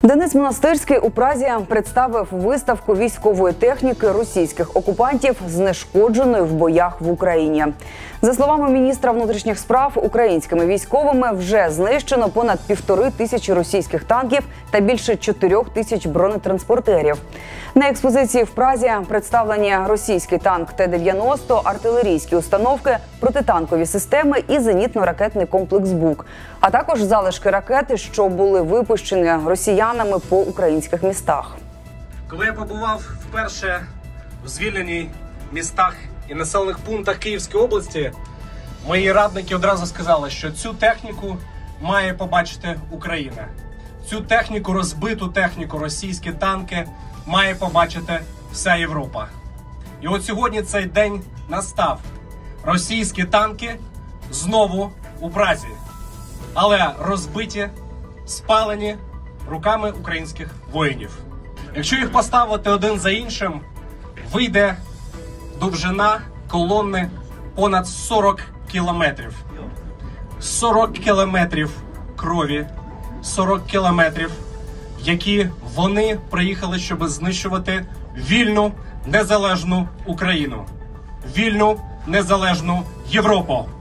Денис Монастирський у Празі представив виставку військової техніки російських окупантів, знешкодженої в боях в Україні. За словами міністра внутрішніх справ, українськими військовими вже знищено понад 1500 російських танків та більше 4000 бронетранспортерів. На експозиції в Празі представлені російський танк Т-90, артилерійські установки, протитанкові системи і зенітно-ракетний комплекс «Бук», а також залишки ракети, що були випущені росіянами по українських містах. Коли я побував вперше в звільненій містах і населених пунктах Київської області, мої радники одразу сказали, що цю техніку має побачити Україна. Цю техніку, розбиту техніку, російські танки має побачити вся Європа. І от сьогодні цей день настав. Російські танки знову у Празі, але розбиті, спалені руками українських воїнів. Якщо їх поставити один за іншим, вийде довжина колони понад 40 кілометрів. 40 кілометрів крові, 40 кілометрів, які вони приїхали, щоб знищувати вільну, незалежну Україну, вільну, незалежну Європу.